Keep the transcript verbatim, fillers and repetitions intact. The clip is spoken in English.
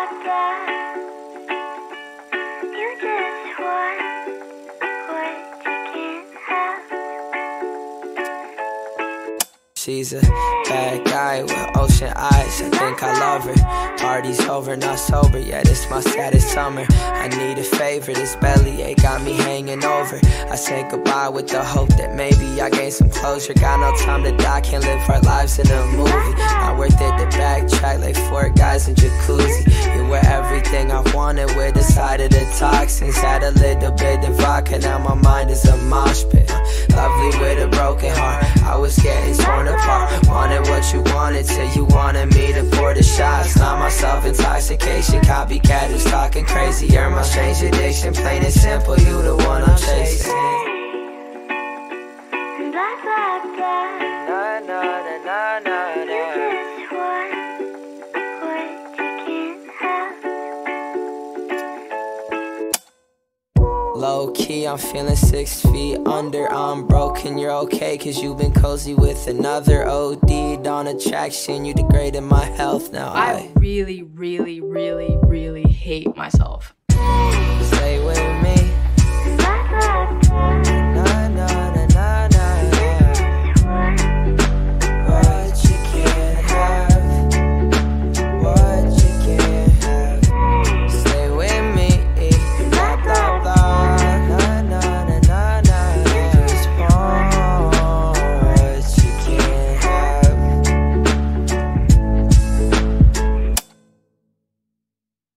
blah, blah. You just want what you can't have. She's a bad guy with ocean eyes, I think I love her. Party's over, not sober, yeah, this my saddest summer. I need a favor, this bellyache got me hanging over. I say goodbye with the hope that maybe I gain some closure. Got no time to die, can't live our lives in a movie. Not worth it to backtrack like four guys in jacuzzi. You were everything I wanted with a side of the toxins. Had a little bit of vodka, now my mind is a mosh pit. Lovely with a broken heart, I was getting torn apart. Wanted what you wanted till you wanted me to pour the shots. Not my self-intoxication, copycat is talking crazy. You're my strange addiction, plain and simple, you the one I'm chasing. Blah, blah, blah. Na, na, na, na, na, You na. just want what you can't have. Low key, I'm feeling six feet under. I'm broken, you're okay, cause you've been cozy with another. O D'd on attraction, you degraded my health. Now I I really, really, really, really hate myself. stay with